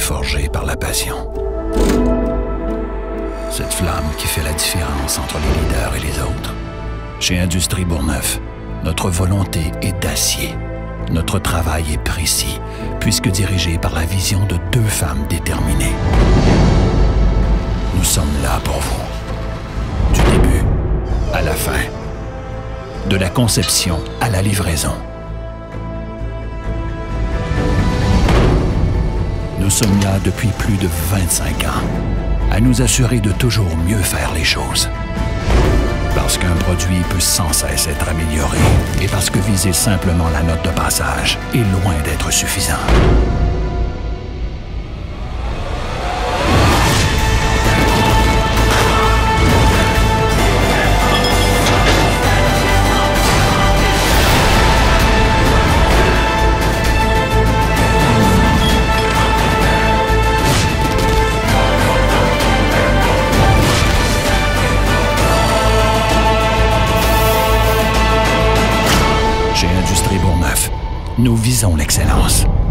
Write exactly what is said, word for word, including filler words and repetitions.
forgés par la passion. Cette flamme qui fait la différence entre les leaders et les autres. Chez Industrie Bourgneuf, notre volonté est d'acier. Notre travail est précis, puisque dirigé par la vision de deux femmes déterminées. Nous sommes là pour vous. Du début à la fin. De la conception à la livraison. Nous sommes là depuis plus de vingt-cinq ans, à nous assurer de toujours mieux faire les choses. Parce qu'un produit peut sans cesse être amélioré et parce que viser simplement la note de passage est loin d'être suffisant. Chez Industrie Bourgneuf, nous visons l'excellence.